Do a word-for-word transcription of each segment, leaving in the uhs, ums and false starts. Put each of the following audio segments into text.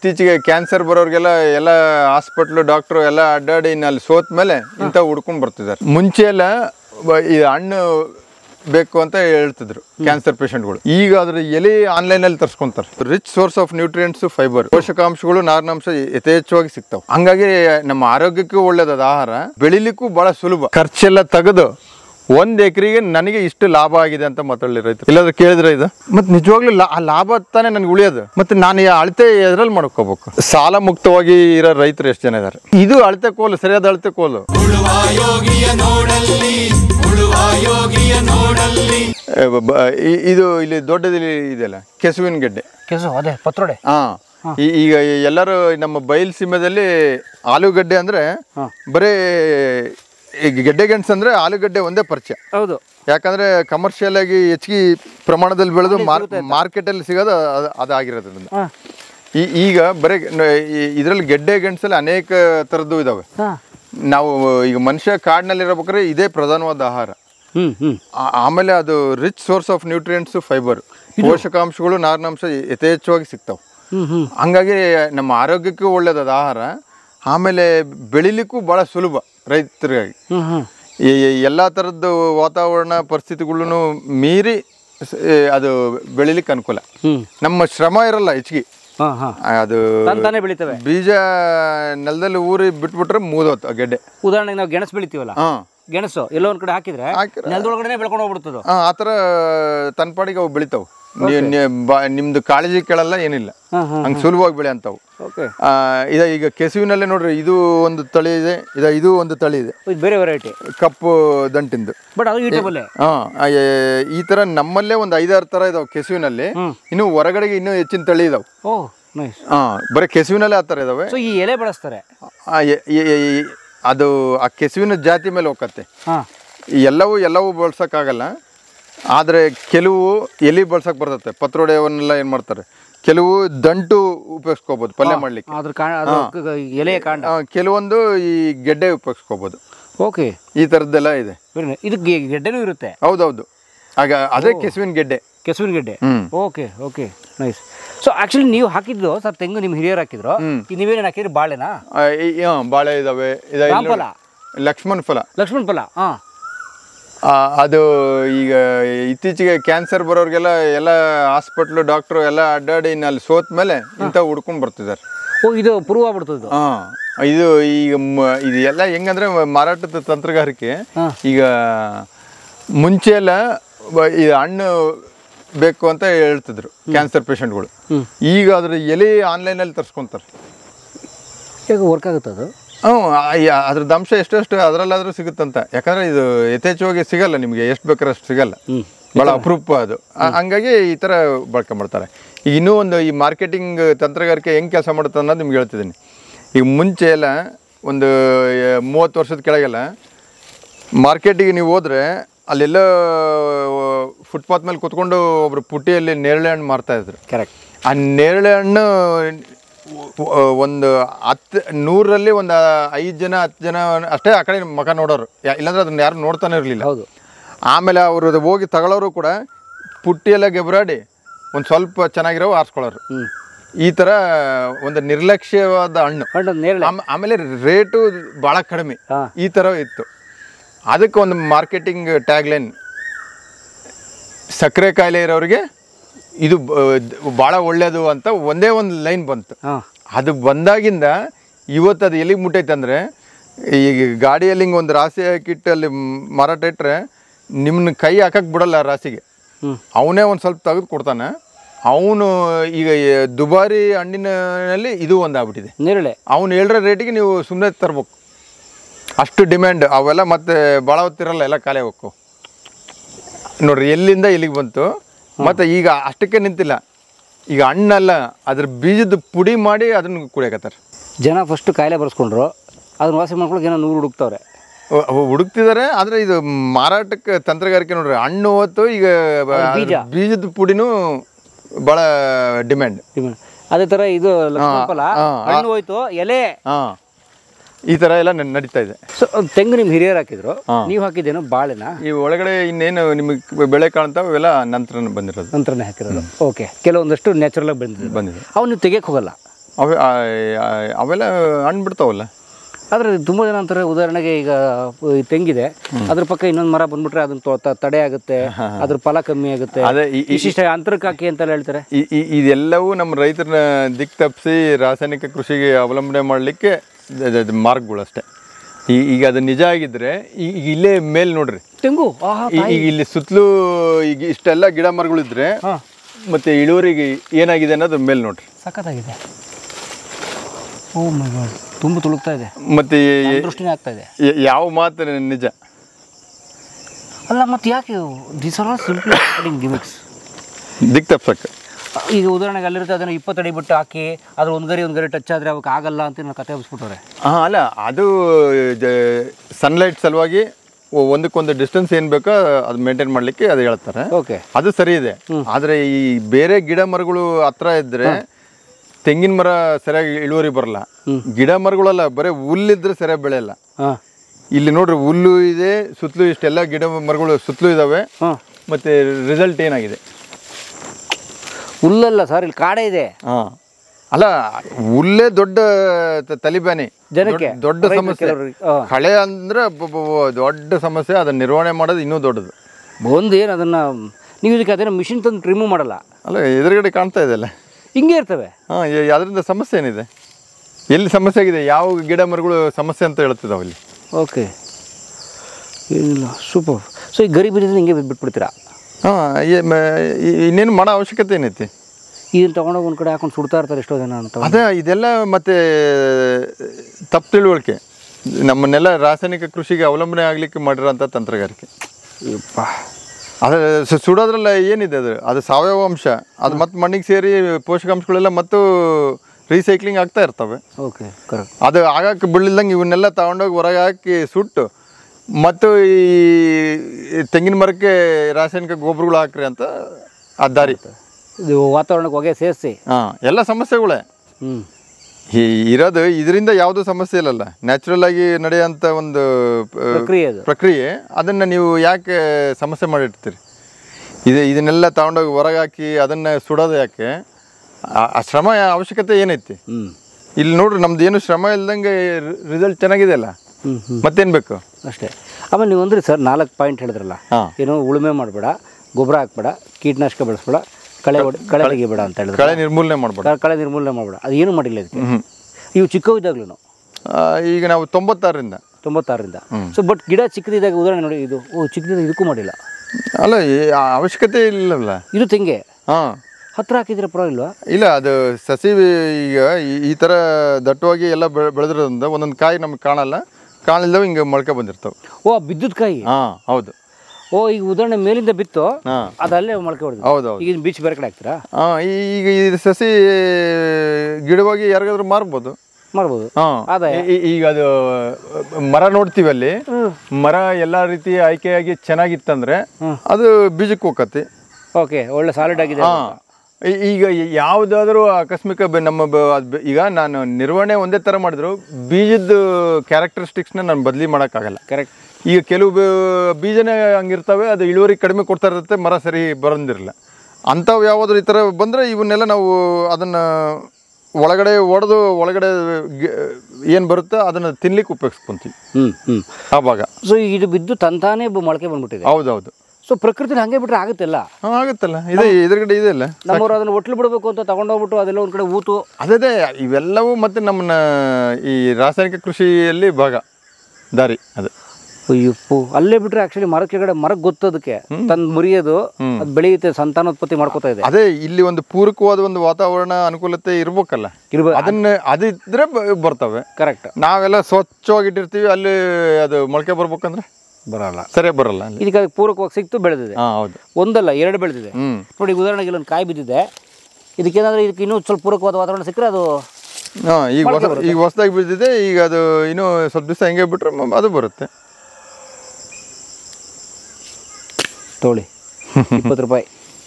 ಇತ್ತೀಚೆಗೆ ಕ್ಯಾನ್ಸರ್ ಬರೋರಿಗೆಲ್ಲ ಎಲ್ಲ hospital doctor ಎಲ್ಲ ಅಡ್ಡಾಡಿ ಅಲ್ಲಿ ಸೋತ ಮೇಲೆ ಇಂಥ ಹುಡ್ಕೊಂಡು ಬರ್ತಿದ್ದಾರೆ. ಮುಂಚೆ ಎಲ್ಲ ಈ ಹಣ್ಣು ಬೇಕು ಅಂತ ಹೇಳ್ತಿದ್ರು ಕ್ಯಾನ್ಸರ್ ಪೇಷಂಟ್ಗಳು. ಈಗ ಅದ್ರ ಎಲೆ ಆನ್ಲೈನ್ ಅಲ್ಲಿ ತರ್ಸ್ಕೊಂತಾರೆ. Rich source of nutrients, fibre, ಪೋಷಕಾಂಶಗಳು, ನಾರಿನಾಂಶ ಯಥೇಚ್ಛವಾಗಿ ಸಿಗ್ತಾವೆ. ಹಂಗಾಗಿ ನಮ್ಮ ಆರೋಗ್ಯಕ್ಕೂ ಒಳ್ಳೇದದ ಆಹಾರ, ಬೆಳಿಲಿಕ್ಕೂ ಬಹಳ ಸುಲಭ. ಖರ್ಚೆಲ್ಲ ತೆಗೆದು ಒಂದ್ ಎಕರೆಗೆ ನನಗೆ ಇಷ್ಟು ಲಾಭ ಆಗಿದೆ ಅಂತ ಮಾತಾಡಲಿ ರೈತರು. ಇಲ್ಲಾದ್ರೆ ಕೇಳಿದ್ರೆ ಇದು ಮತ್ತೆ ನಿಜವಾಗ್ಲೂ ಆ ಲಾಭ ತಾನೇ ನನ್ಗೆ ಉಳಿಯೋದು. ಮತ್ತೆ ನಾನು ಅಳತೆ ಎದ್ರಲ್ಲಿ ಮಾಡ್ಕೋಬೇಕು. ಸಾಲ ಮುಕ್ತವಾಗಿ ಇರೋ ರೈತರು ಎಷ್ಟು ಜನ ಇದ್ದಾರೆ? ಇದು ಅಳತೆ ಕೋಲು, ಸರಿಯಾದ ಅಳತೆ ಕೋಲು. ಇದು ಇಲ್ಲಿ ದೊಡ್ಡದಲ್ಲಿ ಇದೆಯಲ್ಲ ಕೆಸುವಿನ ಗೆಡ್ಡೆ, ಕೆಸು ಅದೇ ಪತ್ರೊಡೆ. ಹಾ, ಈಗ ಎಲ್ಲರೂ ನಮ್ಮ ಬಯಲು ಸೀಮೆದಲ್ಲಿ ಆಲೂಗಡ್ಡೆ ಅಂದ್ರೆ ಬರೀ ಈಗ ಗೆಡ್ಡೆ ಗೆಣಸು ಅಂದ್ರೆ ಆಲೂಗಡ್ಡೆ ಒಂದೇ ಪರಿಚಯ. ಹೌದು, ಯಾಕಂದ್ರೆ ಕಮರ್ಷಿಯಲ್ ಆಗಿ ಹೆಚ್ಚಿಗೆ ಪ್ರಮಾಣದಲ್ಲಿ ಬೆಳೆದು ಮಾರ್ಕೆಟ್ ಅಲ್ಲಿ ಸಿಗೋದು ಅದಾಗಿರೋದ್ರಿಂದ. ಈಗ ಬರೀ ಇದ್ರಲ್ಲಿ ಗೆಡ್ಡೆ ಗೆಣಸಲ್ಲಿ ಅನೇಕ ತರದ್ದು ಇದಾವೆ. ನಾವು ಈಗ ಮನುಷ್ಯ ಕಾಡಿನಲ್ಲಿ ಇರಬೇಕಾದ್ರೆ ಇದೇ ಪ್ರಧಾನವಾದ ಆಹಾರ. ಆಮೇಲೆ ಅದು rich source of nutrients, fibre, ಪೋಷಕಾಂಶಗಳು, ನಾರಿನಾಂಶ ಯಥೇಚ್ಛವಾಗಿ ಸಿಗ್ತಾವೆ. ಹಂಗಾಗಿ ನಮ್ಮ ಆರೋಗ್ಯಕ್ಕೂ ಒಳ್ಳೇದದ ಆಹಾರ. ಆಮೇಲೆ ಬೆಳಿಲಿಕ್ಕೂ ಬಹಳ ಸುಲಭ ರೈತರಿಗಾಗಿ. ಎಲ್ಲ ಥರದ್ದು ವಾತಾವರಣ ಪರಿಸ್ಥಿತಿಗಳನ್ನು ಮೀರಿ ಅದು ಬೆಳಿಲಿಕ್ಕೆ ಅನುಕೂಲ. ನಮ್ಮ ಶ್ರಮ ಇರಲ್ಲ ಹೆಚ್ಚಿಗೆ. ಅದು ಬೀಜ ನೆಲದಲ್ಲಿ ಊರಿ ಬಿಟ್ಬಿಟ್ರೆ ಮೂದೋತು ಗೆಡ್ಡೆ. ಉದಾಹರಣೆಗೆ ನಾವು ಗೆಣಸು ಬೆಳಿತೀವಲ್ಲ, ಗೆಣಸು ಎಲ್ಲೋ ಒಂದ್ ಕಡೆ ಹಾಕಿದ್ರೆ ನೆಲದೊಳಗಡೆ ಬೆಳ್ಕೊಂಡು ಹೋಗ್ಬಿಡ್ತದೆ. ಆತರ ತನ್ನ ಪಾಡಿಗೆ ಅವು ಬೆಳಿತಾವು. ನಿಮ್ದು ಕಾಳಜಿ ಕೇಳಲ್ಲ, ಏನಿಲ್ಲ, ಹಂಗೆ ಸುಲಭವಾಗಿ ಬೆಳೆ ಅಂತಾವು. ಇದ ಈಗ ಕೆಸುವಿನಲ್ಲೇ ನೋಡ್ರಿ, ಇದು ಒಂದು ತಳಿ ಇದೆ, ಇದ ಇದು ಒಂದು ತಳಿ ಇದೆ, ಬೇರೆ ವೆರೈಟಿ ಕಪ್ಪು ದಂಟಿಂದು. ಬಟ್ ಅದು ಈಟೇಬಲ್. ಹಾ, ಈ ತರ ನಮ್ಮಲ್ಲೇ ಒಂದು ಐದಾರು ತರ ಇದಾವೆ ಕೆಸುವಿನಲ್ಲಿ. ಇನ್ನು ಹೊರಗಡೆಗೆ ಇನ್ನೂ ಹೆಚ್ಚಿನ ತಳಿ ಇದಾವೆ. ಹಾ, ಬರೀ ಕೆಸುವಿನಲ್ಲೇ ಆ ತರ ಇದಾವೆ. ಈ ಎಲೆ ಬಳಸ್ತಾರೆ. ಅದು ಆ ಕೆಸುವಿನ ಜಾತಿ ಮೇಲೆ ಹೋಗತ್ತೆ. ಎಲ್ಲವೂ ಎಲ್ಲವೂ ಬಳಸಕ್ಕಾಗಲ್ಲ. ಆದರೆ ಕೆಲವು ಎಲೆ ಬಳಸಕ್ ಬರ್ತತೆ. ಪತ್ರೊಡೆಯವನ್ನೆಲ್ಲ ಏನ್ ಮಾಡ್ತಾರೆ, ಕೆಲವು ದಂಟು ಉಪಯೋಗಿಸ್ಕೋಬಹುದು ಪಲ್ಯ ಮಾಡ್ಲಿಕ್ಕೆ. ಕೆಲವೊಂದು ಈ ಗೆಡ್ಡೆ ಉಪಯೋಗಿಸ್ಕೋಬಹುದು. ಓಕೆ, ಈ ತರದ್ದೆಲ್ಲ ಇದೆ. ಇದು ಗೆಡ್ಡೆನೂ ಇರುತ್ತೆ. ಹೌದೌದು, ಆಗ ಅದೇ ಕೆಸುವಿನ ಗೆಡ್ಡೆ. ಕೆಸುವಿನ ಗೆಡ್ಡೆ. Okay okay, nice. So actually ನೀವು ಹಾಕಿದ್ದು ಸರ್ ತೆಂಗು, ನಿಮ್ ಹಿರಿಯರು ಹಾಕಿದ್ರು, ನೀವೇನೇನು ಹಾಕಿದ್ರಿ? ಬಾಳೆನಾ? ಬಾಳೆ ಇದಾವೆ, ಲಕ್ಷ್ಮಣ ಫಲ. ಲಕ್ಷ್ಮಣ ಫಲ, ಹಾ. ಅದು ಈಗ ಇತ್ತೀಚೆಗೆ ಕ್ಯಾನ್ಸರ್ ಬರೋರಿಗೆಲ್ಲ ಎಲ್ಲ ಹಾಸ್ಪಿಟ್ಲು ಡಾಕ್ಟ್ರು ಎಲ್ಲ ಅಡ್ಡಾಡಿ ಅಲ್ಲಿ ಸೋತ ಮೇಲೆ ಇಂಥ ಹುಡ್ಕೊಂಡ್ ಬರ್ತಿದ್ದಾರೆ. ಓ, ಇದು ಪ್ರೂವ್ ಆಗ್ಬಿಡ್ತದೆ. ಹಾ, ಇದು ಈಗ ಇದು ಎಲ್ಲ ಹೆಂಗಂದ್ರೆ ಮಾರಾಟದ ತಂತ್ರಗಾರಿಕೆ. ಈಗ ಮುಂಚೆ ಎಲ್ಲ ಈ ಹಣ್ಣು ಬೇಕು ಅಂತ ಹೇಳ್ತಿದ್ರು ಕ್ಯಾನ್ಸರ್ ಪೇಷಂಟ್ಗಳು. ಈಗ ಅದ್ರ ಎಲೆ ಆನ್ಲೈನ್ ಅಲ್ಲಿ ತರ್ಸ್ಕೊಂತಾರೆ. ಈಗ ವರ್ಕ್ ಆಗುತ್ತೆ ಅದು. ಹ್ಞೂ, ಅದ್ರದ್ದು ಅಂಶ ಎಷ್ಟೆಷ್ಟು ಅದರಲ್ಲಾದ್ರೂ ಸಿಗುತ್ತಂತ. ಯಾಕಂದ್ರೆ ಇದು ಯಥೇಚ್ಛವಾಗಿ ಸಿಗಲ್ಲ, ನಿಮಗೆ ಎಷ್ಟು ಬೇಕಾದ್ರೆ ಅಷ್ಟು ಸಿಗಲ್ಲ, ಭಾಳ ಅಪರೂಪ ಅದು. ಹಂಗಾಗಿ ಈ ಥರ ಬಳಕೆ ಮಾಡ್ತಾರೆ. ಈಗ ಇನ್ನೂ ಒಂದು ಈ ಮಾರ್ಕೆಟಿಂಗ್ ತಂತ್ರಗಾರಿಕೆ ಹೆಂಗೆ ಕೆಲಸ ಮಾಡುತ್ತೆ ಅನ್ನೋದು ನಿಮ್ಗೆ ಹೇಳ್ತಿದ್ದೀನಿ. ಈಗ ಮುಂಚೆ ಎಲ್ಲ ಒಂದು ಮೂವತ್ತು ವರ್ಷದ ಕೆಳಗೆಲ್ಲ ಮಾರ್ಕೆಟಿಗೆ ನೀವು ಹೋದರೆ ಅಲ್ಲೆಲ್ಲ ಫುಟ್ಪಾತ್ ಮೇಲೆ ಕುತ್ಕೊಂಡು ಒಬ್ರು ಪುಟ್ಟಿಯಲ್ಲಿ ನೇರಳೆ ಹಣ್ಣು ಮಾರ್ತಾ ಇದ್ರು. ಕರೆಕ್ಟ್. ಆ ನೇರಳೆ ಹಣ್ಣು ಒಂದು ಹತ್ತು ನೂರಲ್ಲಿ ಒಂದು ಐದು ಜನ ಹತ್ತು ಜನ ಅಷ್ಟೇ ಆ ಕಡೆ ಮಗ ನೋಡೋರು, ಇಲ್ಲಾಂದ್ರೆ ಅದನ್ನ ಯಾರು ನೋಡ್ತಾನೆ ಇರಲಿಲ್ಲ. ಹೌದು. ಆಮೇಲೆ ಅವರು ಹೋಗಿ ತಗೊಳ್ಳೋರು ಕೂಡ ಪುಟ್ಟಿಯೆಲ್ಲ ಗೆಬ್ರಾಡಿ ಒಂದು ಸ್ವಲ್ಪ ಚೆನ್ನಾಗಿರೋ ಆರಿಸ್ಕೊಳ್ಳೋರು. ಈ ಥರ ಒಂದು ನಿರ್ಲಕ್ಷ್ಯವಾದ ಹಣ್ಣು. ಆಮೇಲೆ ರೇಟು ಭಾಳ ಕಡಿಮೆ, ಈ ಥರ ಇತ್ತು. ಅದಕ್ಕೆ ಒಂದು ಮಾರ್ಕೆಟಿಂಗ್ ಟ್ಯಾಗ್ಲೈನ್, ಸಕ್ಕರೆ ಕಾಯಿಲೆ ಇರೋರಿಗೆ ಇದು ಭಾಳ ಒಳ್ಳೇದು ಅಂತ ಒಂದೇ ಒಂದು ಲೈನ್ ಬಂತು. ಅದು ಬಂದಾಗಿಂದ ಇವತ್ತು ಅದು ಎಲ್ಲಿಗೆ ಮುಟ್ಟೈತೆ ಅಂದರೆ, ಈಗ ಗಾಡಿಯಲ್ಲಿ ಹಿಂಗೆ ಒಂದು ರಾಶಿ ಹಾಕಿಟ್ಟು ಅಲ್ಲಿ ಮಾರಾಟ ಇಟ್ಟರೆ ನಿಮ್ಮನ್ನ ಕೈ ಹಾಕಕ್ಕೆ ಬಿಡಲ್ಲ ಆ ರಾಶಿಗೆ. ಅವನೇ ಒಂದು ಸ್ವಲ್ಪ ತೆಗೆದು ಕೊಡ್ತಾನೆ. ಅವನು ಈಗ ದುಬಾರಿ ಹಣ್ಣಿನಲ್ಲಿ ಇದು ಒಂದು ಆಗ್ಬಿಟ್ಟಿದೆ ನೇರಳೆ. ಅವನು ಹೇಳಿರೋ ರೇಟಿಗೆ ನೀವು ಸುಮ್ಮನೆ ತರ್ಬೇಕು, ಅಷ್ಟು ಡಿಮ್ಯಾಂಡ್. ಅವೆಲ್ಲ ಮತ್ತೆ ಭಾಳ ಹೊತ್ತಿರಲ್ಲ, ಎಲ್ಲ ಖಾಲಿ ಹೋಗ್ಕು. ನೋಡ್ರಿ ಎಲ್ಲಿಂದ ಇಲ್ಲಿಗೆ ಬಂತು. ಮತ್ತು ಈಗ ಅಷ್ಟಕ್ಕೆ ನಿಂತಿಲ್ಲ, ಈಗ ಹಣ್ಣಲ್ಲ ಅದ್ರ ಬೀಜದ ಪುಡಿ ಮಾಡಿ ಅದನ್ನು ಕುಡಿಯಕತ್ತಾರೆ ಜನ. ಫಸ್ಟ್ ಕಾಯಿಲೆ ಬರ್ಸ್ಕೊಂಡ್ರು, ಅದನ್ನ ವಾಸಿ ಮಾಡ್ಕೊಳಕ್ಕೆ ಏನೋ ನೂರು ಹುಡುಕ್ತವ್ರೆ, ಹುಡುಕ್ತಿದ್ದಾರೆ. ಆದರೆ ಇದು ಮಾರಾಟಕ್ಕೆ ತಂತ್ರಗಾರಿಕೆ ನೋಡ್ರಿ. ಹಣ್ಣು ಹೊತ್ತು ಈಗ ಬೀಜದ ಪುಡಿನೂ ಭಾಳ ಡಿಮ್ಯಾಂಡ್. ಅದೇ ಥರ ಇದು ಹಣ್ಣು ಹೋಯ್ತು, ಎಲೆ, ಈ ಥರ ಎಲ್ಲ ನಡೀತಾ ಇದೆ. ಸೊ ತೆಂಗು ನಿಮ್ಮ ಹಿರಿಯರು ಹಾಕಿದ್ರು, ನೀವು ಹಾಕಿದ್ದೇನು ಬಾಳೆನಾ? ಈ ಒಳಗಡೆ ಇನ್ನೇನು ನಿಮಗೆ ಬೆಳೆ ಕಾಣ್ತಾವೆ ಇವೆಲ್ಲ ನಂತರ ಬಂದಿರೋದು, ನಂತರನೇ ಹಾಕಿರೋದು. ಓಕೆ, ಕೆಲವೊಂದಷ್ಟು ನ್ಯಾಚುರಲ್ ಆಗಿ ಬಂದಿದೆ ಬಂದಿದೆ ಅವು ನೀವು ತೆಗಿಯಕ್ಕೆ ಹೋಗಲ್ಲ. ಅವೆ ಅವೆಲ್ಲ ಹಣ್ಣು ಬಿಡ್ತಾವಲ್ಲ. ಆದರೆ ತುಂಬ ಜನ ಅಂತಾರೆ, ಉದಾಹರಣೆಗೆ ಈಗ ಈ ತೆಂಗಿದೆ, ಅದ್ರ ಪಕ್ಕ ಇನ್ನೊಂದು ಮರ ಬಂದ್ಬಿಟ್ರೆ ಅದನ್ನ ತಡೆ ಆಗುತ್ತೆ, ಅದ್ರ ಫಲ ಕಮ್ಮಿ ಆಗುತ್ತೆ, ಅದೇ ಇಷ್ಟ ಅಂತರಕ್ಕೆ ಹಾಕಿ ಅಂತೆಲ್ಲ ಹೇಳ್ತಾರೆ. ಇದೆಲ್ಲವೂ ನಮ್ಮ ರೈತರನ್ನ ದಿಕ್ ತಪ್ಪಿಸಿ ರಾಸಾಯನಿಕ ಕೃಷಿಗೆ ಅವಲಂಬನೆ ಮಾಡಲಿಕ್ಕೆ ಮಾರ್ಗಗಳು ಅಷ್ಟೇ. ಈ ಈಗ ಅದು ನಿಜ ಆಗಿದ್ರೆ ಈಗ ಇಲ್ಲೇ ಮೇಲೆ ನೋಡ್ರಿ ತೆಂಗು, ಈಗ ಇಲ್ಲಿ ಸುತ್ತಲೂ ಈಗ ಇಷ್ಟೆಲ್ಲ ಗಿಡ ಮರಗಳಿದ್ರೆ ಮತ್ತೆ ಇಳುವರಿಗೆ ಏನಾಗಿದೆ ಅನ್ನೋದು ಮೇಲೆ ನೋಡ್ರಿ. ಸಖತ್ತಾಗಿದೆ. ಓ ಮೈ ಗಾಡ್, ತುಂಬ ತುಳುಕ್ತಾ ಇದೆ, ಮತ್ತೆ ದೃಷ್ಟಿನೇ ಆಗ್ತಾ ಇದೆ. ಯಾವ ಮಾತು ನಿಜ ಅಲ್ಲ, ಮತ್ತೆ ಯಾಕೆ this are all simple gimmicks ದಿಕ್ ತಪ್ಸಕ್ಕೆ. ಈಗ ಉದಾಹರಣೆಗೆ ಅಲ್ಲಿರುತ್ತೆ, ಅದನ್ನು ಇಪ್ಪತ್ತು ಅಡಿ ಬಿಟ್ಟು ಹಾಕಿ ಅದ್ರ ಒಂದು ಗರಿ ಒಂದು ಗರಿ ಟಚ್ ಆದರೆ ಅವಕ್ಕೆ ಆಗಲ್ಲ ಅಂತ ನಾನು ಕತೆ ಹಬ್ಬಿಸ್ಬಿಟ್ಟವ್ರೆ. ಹಾಂ, ಅಲ್ಲ ಅದು ಸನ್ಲೈಟ್ ಸಲುವಾಗಿ ಒಂದಕ್ಕೊಂದು ಡಿಸ್ಟೆನ್ಸ್ ಏನು ಬೇಕೋ ಅದು ಮೇಂಟೈನ್ ಮಾಡಲಿಕ್ಕೆ ಅದು ಹೇಳ್ತಾರೆ. ಓಕೆ, ಅದು ಸರಿ ಇದೆ. ಆದರೆ ಈ ಬೇರೆ ಗಿಡ ಮರಗಳು ಹತ್ರ ಇದ್ದರೆ ತೆಂಗಿನ ಮರ ಸರಿಯಾಗಿ ಇಳುವರಿ ಬರಲ್ಲ. ಗಿಡ ಮರಗಳಲ್ಲ, ಬರೀ ಹುಲ್ಲಿದ್ರೆ ಸರಿಯಾಗಿ ಬೆಳೆಯಲ್ಲ. ಇಲ್ಲಿ ನೋಡ್ರಿ, ಹುಲ್ಲು ಇದೆ ಸುತ್ತಲೂ, ಇಷ್ಟೆಲ್ಲ ಗಿಡ ಮರಗಳು ಸುತ್ತಲೂ ಇದ್ದಾವೆ. ಮತ್ತು ರಿಸಲ್ಟ್ ಏನಾಗಿದೆ? ಹುಲ್ಲಲ್ಲ ಸರ್, ಇಲ್ಲಿ ಕಾಡೇ ಇದೆ. ಹಾಂ, ಅಲ್ಲ, ಹುಲ್ಲೇ ದೊಡ್ಡ ತಲಿಬ್ಯಾನಿ ಜನಕ್ಕೆ, ದೊಡ್ಡ ಸಮಸ್ಯೆ. ಕಳೆ ಅಂದ್ರೆ ದೊಡ್ಡ ಸಮಸ್ಯೆ, ಅದನ್ನ ನಿರ್ವಹಣೆ ಮಾಡೋದು ಇನ್ನೂ ದೊಡ್ಡದು. ಒಂದು ಏನು ಅದನ್ನು ನೀವು ಇದಕ್ಕೆ ಅದೇನೋ ಮಿಷಿನ್ ತಂದು ರಿಮೂವ್ ಮಾಡಲ್ಲ. ಅಲ್ಲ, ಎದುರುಗಡೆ ಕಾಣ್ತಾ ಇದೆಯಲ್ಲ, ಹಿಂಗೆ ಇರ್ತವೆ. ಹಾಂ, ಅದರಿಂದ ಸಮಸ್ಯೆ ಏನಿದೆ? ಎಲ್ಲಿ ಸಮಸ್ಯೆ ಆಗಿದೆ? ಯಾವ ಗಿಡ ಮರಗಳು ಸಮಸ್ಯೆ ಅಂತ ಹೇಳ್ತಿದ್ದಾವೆ ಇಲ್ಲಿ? ಓಕೆ, ಏನಿಲ್ಲ, ಸೂಪರ್. ಸೊ ಈ ಗರಿ ಬಿದ್ದಿದ್ದು ಹಿಂಗೆ ಬಿಟ್ಬಿಡ್ತೀರಾ? ಹಾಂ, ಇನ್ನೇನು ಮಾಡೋ ಅವಶ್ಯಕತೆ ಏನೈತಿ? ಇದನ್ನು ತೊಗೊಂಡೋಗಿ ಒಂದು ಕಡೆ ಹಾಕೊಂಡು ಸುಡ್ತಾ ಇರ್ತಾರೆ ಎಷ್ಟೋ ಜನ ಅಂತ. ಅದೇ ಇದೆಲ್ಲ ಮತ್ತೆ ತಪ್ಪು ತಿಳುವಳಿಕೆ. ನಮ್ಮನ್ನೆಲ್ಲ ರಾಸಾಯನಿಕ ಕೃಷಿಗೆ ಅವಲಂಬನೆ ಆಗಲಿಕ್ಕೆ ಮಾಡಿರೋಂಥ ತಂತ್ರಗಾರಿಕೆ. ಅದು ಸುಡೋದ್ರಲ್ಲ ಏನಿದೆ, ಅದು ಅದು ಸಾವಯವ ಅಂಶ, ಅದು ಮತ್ತೆ ಮಣ್ಣಿಗೆ ಸೇರಿ ಪೋಷಕಾಂಶಗಳೆಲ್ಲ ಮತ್ತು ರೀಸೈಕ್ಲಿಂಗ್ ಆಗ್ತಾ ಇರ್ತವೆ. Okay, correct. ಅದು ಆಗಕ್ಕೆ ಬೀಳಿಲ್ದಂಗೆ ಇವನ್ನೆಲ್ಲ ತಗೊಂಡೋಗಿ ಹೊರಗೆ ಹಾಕಿ ಸುಟ್ಟು ಮತ್ತು ಈ ತೆಂಗಿನ ಮರಕ್ಕೆ ರಾಸಾಯನಿಕ ಗೊಬ್ಬರಗಳು ಹಾಕ್ರಿ ಅಂತ ಆ ದಾರಿ. ಇದು ವಾತಾವರಣಕ್ಕೆ ಹೊಗೆ ಸೇರಿಸಿ. ಹಾಂ, ಎಲ್ಲ ಸಮಸ್ಯೆಗಳೇ. ಹ್ಞೂ, ಈ ಇರೋದು ಇದರಿಂದ ಯಾವುದೂ ಸಮಸ್ಯೆ ಇಲ್ಲಲ್ಲ, ನ್ಯಾಚುರಲ್ ಆಗಿ ನಡೆಯೋಂಥ ಒಂದು ಪ್ರಕ್ರಿಯೆ ಪ್ರಕ್ರಿಯೆ. ಅದನ್ನು ನೀವು ಯಾಕೆ ಸಮಸ್ಯೆ ಮಾಡಿರ್ತೀರಿ? ಇದು ಇದನ್ನೆಲ್ಲ ತಗೊಂಡೋಗಿ ಹೊರಗೆ ಹಾಕಿ ಅದನ್ನು ಸುಡೋದು ಯಾಕೆ? ಆ ಶ್ರಮ ಅವಶ್ಯಕತೆ ಏನೈತಿ? ಇಲ್ಲಿ ನೋಡ್ರಿ, ನಮ್ದು ಏನು ಶ್ರಮ ಇಲ್ದಂಗೆ ರಿಸಲ್ಟ್ ಚೆನ್ನಾಗಿದೆ ಅಲ್ಲ, ಮತ್ತೇನು ಬೇಕು? ಅಷ್ಟೇ. ಆಮೇಲೆ ನೀವು ಅಂದ್ರಿ ಸರ್, ನಾಲ್ಕು ಪಾಯಿಂಟ್ ಹೇಳಿದ್ರಲ್ಲ, ಏನು ಉಳುಮೆ ಮಾಡಬೇಡ, ಗೊಬ್ಬರ ಹಾಕ್ಬೇಡ, ಕೀಟನಾಶಕ ಬೆಳೆಸ್ಬೇಡ, ಕಳೆ ಕಳೆ ತೆಗಿಬೇಡ ಅಂತ ಹೇಳಿದ್ರೆ, ಕಳೆ ನಿರ್ಮೂಲನೆ ಮಾಡಬೇಡ, ಕಳೆ ನಿರ್ಮೂಲನೆ ಮಾಡಬೇಡ. ಅದು ಏನು ಮಾಡಿಲ್ಲ ಇದಕ್ಕೆ. ಇವು ಚಿಕ್ಕವಿದ್ದಾಗ್ಲೂ ಈಗ ನಾವು ತೊಂಬತ್ತಾರರಿಂದ ತೊಂಬತ್ತಾರರಿಂದ ಸೊ ಬಟ್ ಗಿಡ ಚಿಕ್ಕದಿದ್ದಾಗ ಉದಾಹರಣೆ ನೋಡಿ, ಇದು ಓ ಚಿಕ್ಕದಿದ್ದಾಗ ಇದಕ್ಕೂ ಮಾಡಿಲ್ಲ. ಅಲ್ಲ, ಅವಶ್ಯಕತೆ ಇಲ್ಲಲ್ಲ. ಇದು ತೆಂಗೆ ಹಾಂ, ಹತ್ರ ಹಾಕಿದ್ರೆ ಪರವಾಗಿಲ್ವಾ? ಇಲ್ಲ, ಅದು ಸಸಿ ಈಗ ಈ ಥರ ದಟ್ಟವಾಗಿ ಎಲ್ಲ ಬೆಳೆದಿರೋದ್ರಿಂದ ಒಂದೊಂದು ಕಾಯಿ ನಮ್ಗೆ ಕಾಣಲ್ಲ, ಕಾಣಿಲ್ದವ ಹಿಂಗೆ ಮೊಳಕೆ ಬಂದಿರ್ತಾವೆ. ಓ, ಬಿದ್ದುದ ಕಾಯಿ. ಹಾಂ, ಹೌದು. ಓ, ಈಗ ಉದಾಹರಣೆ ಮೇಲಿಂದ ಬಿತ್ತು, ಅದು ಅಲ್ಲೇ ಮೊಳಕೆ ಹೊಡೆದು. ಹೌದು, ಈಗ ಬೀಚ್ ಬೇರೆ ಕಡೆ ಹಾಕ್ತೀರಾ? ಹಾಂ, ಈಗ ಈ ಸಸಿ ಗಿಡವಾಗಿ ಯಾರಿಗಾದ್ರೂ ಮಾರ್ಬೋದು. ಮಾರ್ಬೋದು. ಹಾಂ, ಈಗ ಅದು ಮರ ನೋಡ್ತೀವಿ ಅಲ್ಲಿ, ಮರ ಎಲ್ಲ ರೀತಿ ಆಯ್ಕೆಯಾಗಿ ಚೆನ್ನಾಗಿತ್ತಂದ್ರೆ ಅದು ಬೀಜಕ್ಕೆ ಹೋಗತ್ತೆ. ಓಕೆ, ಒಳ್ಳೆ ಸಾಲಿಡ್ ಆಗಿದೆ. ಹಾಂ, ಈಗ ಯಾವುದಾದ್ರೂ ಆಕಸ್ಮಿಕ ನಮ್ಮ ಈಗ ನಾನು ನಿರ್ವಹಣೆ ಒಂದೇ ಥರ ಮಾಡಿದ್ರು ಬೀಜದ ಕ್ಯಾರೆಕ್ಟರಿಸ್ಟಿಕ್ಸ್ನ ನಾನು ಬದಲಿ ಮಾಡೋಕ್ಕಾಗಲ್ಲ. ಕರೆಕ್ಟ್. ಈಗ ಕೆಲವು ಬೀಜನೇ ಹಂಗಿರ್ತವೆ, ಅದು ಇಳುವರಿ ಕಡಿಮೆ ಕೊಡ್ತಾ ಇರುತ್ತೆ, ಮರ ಸರಿ ಬರೋದಿರಲ್ಲ. ಅಂಥವು ಯಾವುದಾದ್ರು ಈ ಥರ ಬಂದರೆ ಇವನ್ನೆಲ್ಲ ನಾವು ಅದನ್ನು ಒಳಗಡೆ ಒಡೆದು ಒಳಗಡೆ ಏನು ಬರುತ್ತೆ ಅದನ್ನು ತಿನ್ಲಿಕ್ಕೆ ಉಪಯೋಗಿಸ್ಕೊಂತೀವಿ. ಹ್ಞೂ ಹ್ಞೂ ಆ ಭಾಗ. ಸೊ ಇದು ಬಿದ್ದು ತಂತಾನೇ ಮೊಳಕೆ ಬಂದ್ಬಿಟ್ಟಿದೆ. ಹೌದೌದು. ಸೊ ಪ್ರಕೃತಿ ಹಂಗೆ ಬಿಟ್ರೆ ಆಗುತ್ತಲ್ಲ? ಹಾಂ, ಆಗುತ್ತಲ್ಲ. ಇದೆ ಎದುರುಗಡೆ ಇದೆ ಅಲ್ಲ, ನಮ್ಮವ್ರು ಅದನ್ನು ಒಟ್ಲು ಬಿಡಬೇಕು ಅಂತ ತಗೊಂಡೋಗ್ಬಿಟ್ಟು ಅದೆಲ್ಲ ಒಂದು ಕಡೆ ಊತು. ಅದೇ ಇವೆಲ್ಲವೂ ಮತ್ತೆ ನಮ್ಮನ್ನ ಈ ರಾಸಾಯನಿಕ ಕೃಷಿಯಲ್ಲಿ ಭಾಗ ದಾರಿ ಅದು. ಅಯ್ಯಪ್ಪು, ಅಲ್ಲೇ ಬಿಟ್ರೆ ಆಕ್ಚುಲಿ ಮರ ಕೆಳಗಡೆ ಮರಕ್ಕೆ ಗೊತ್ತದಕ್ಕೆ ತಂದು ಮುರಿಯೋದು, ಅದು ಬೆಳೆಯುತ್ತೆ, ಸಂತಾನೋತ್ಪತ್ತಿ ಮಾಡ್ಕೋತಾ ಇದೆ. ಅದೇ ಇಲ್ಲಿ ಒಂದು ಪೂರಕವಾದ ಒಂದು ವಾತಾವರಣ ಅನುಕೂಲತೆ ಇರ್ಬೇಕಲ್ಲ, ಇರ್ಬೇಕು. ಅದನ್ನ ಅದಿದ್ರೆ ಬರ್ತವೆ. ಕರೆಕ್ಟ್. ನಾವೆಲ್ಲ ಸ್ವಚ್ಛವಾಗಿಟ್ಟಿರ್ತೀವಿ, ಅಲ್ಲಿ ಅದು ಮೊಳಕೆ ಬರ್ಬೇಕಂದ್ರೆ ಬರಲ್ಲ, ಸರಿಯಾಗಿ ಬರಲ್ಲ. ಇದಕ್ಕೆ ಅದಕ್ಕೆ ಪೂರಕವಾಗಿ ಸಿಕ್ತು, ಬೆಳೆದಿದೆ. ಹಾಂ, ಹೌದು. ಒಂದಲ್ಲ ಎರಡು ಬೆಳೆದಿದೆ. ನೋಡಿ, ಉದಾಹರಣೆಗೆ ಇಲ್ಲೊಂದು ಕಾಯಿ ಬಿದ್ದಿದೆ, ಇದಕ್ಕೇನಾದ್ರೂ ಇದಕ್ಕೆ ಇನ್ನೂ ಸ್ವಲ್ಪ ಪೂರಕವಾದ ವಾತಾವರಣ ಸಿಕ್ಕರೆ ಅದು ಹಾಂ, ಈಗ ಹೊಸ ಈಗ ಹೊಸದಾಗಿ ಬಿದ್ದಿದೆ, ಈಗ ಅದು ಇನ್ನೂ ಸ್ವಲ್ಪ ದಿವಸ ಹೆಂಗೆ ಬಿಟ್ರೆ ಅದು ಬರುತ್ತೆ. ತೋಳಿ ಇಪ್ಪತ್ತು ರೂಪಾಯಿ.